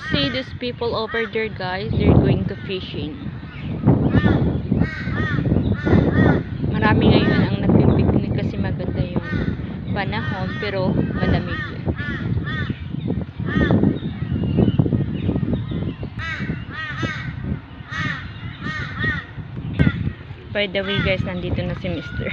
see these people over there, guys. They're going to fishing. Marami ngayon ang nagpipiknik kasi maganda yung panahon, pero malamig. By the way, guys, nandito na si Mr.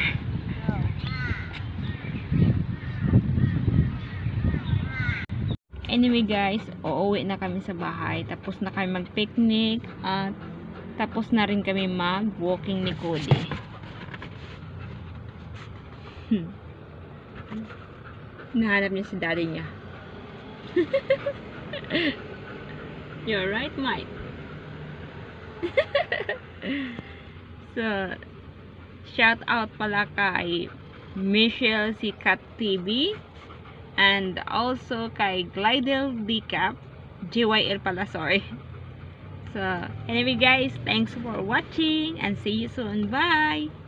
Anyway, guys, uuwi na kami sa bahay. Tapos na kami mag-picnic at tapos na rin kami mag-walking ni Cody. Nahanap niya si daddy niya. You're right, Mike. So, shout out pala kay Michelle si Cat TV and also kay Glidel Decap GYL pala, sorry. So, anyway guys, thanks for watching and see you soon. Bye!